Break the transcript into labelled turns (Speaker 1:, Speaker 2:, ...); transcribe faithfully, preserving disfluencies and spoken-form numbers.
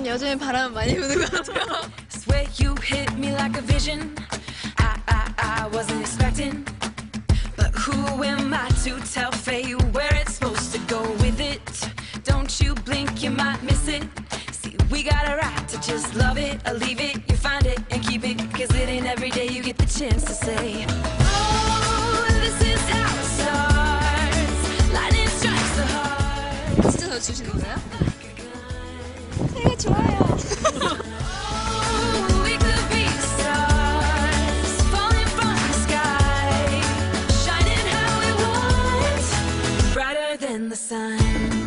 Speaker 1: 여전히 바람 많이 부는 것 같아요.
Speaker 2: Swear you hit me like a vision. I, I, I wasn't expecting. But who am I to tell fate where it's supposed to go with it? Don't you blink, you might miss it. See, we got a right to just love it or leave it. You find it and keep it, cause it ain't every day you get the chance to say, oh, this is how it starts. Lightning strikes the heart.
Speaker 1: 진짜 저 주시는 거예요? 되게 좋아요.
Speaker 2: Oh, we could be the stars, falling from the sky, shining how we want, brighter than the sun.